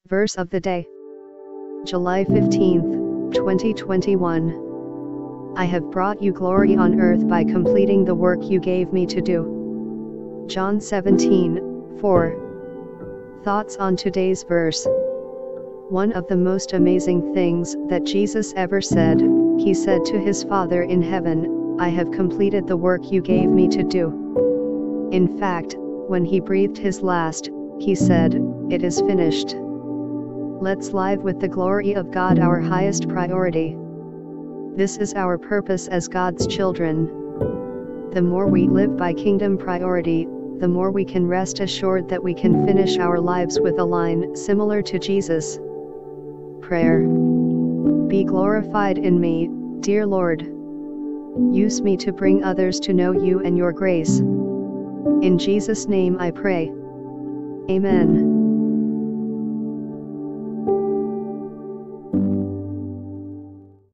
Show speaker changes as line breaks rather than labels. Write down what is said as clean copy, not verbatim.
Verse of the day. July 15th, 2021. I have brought you glory on earth by completing the work you gave me to do. John 17:4. Thoughts on today's verse. One of the most amazing things that Jesus ever said, he said to his Father in heaven, I have completed the work you gave me to do. In fact, when he breathed his last, he said, it is finished. Let's live with the glory of God, our highest priority. This is our purpose as God's children. The more we live by kingdom priority, the more we can rest assured that we can finish our lives with a line similar to Jesus. Prayer. Be glorified in me, dear Lord. Use me to bring others to know you and your grace. In Jesus' name I pray. Amen.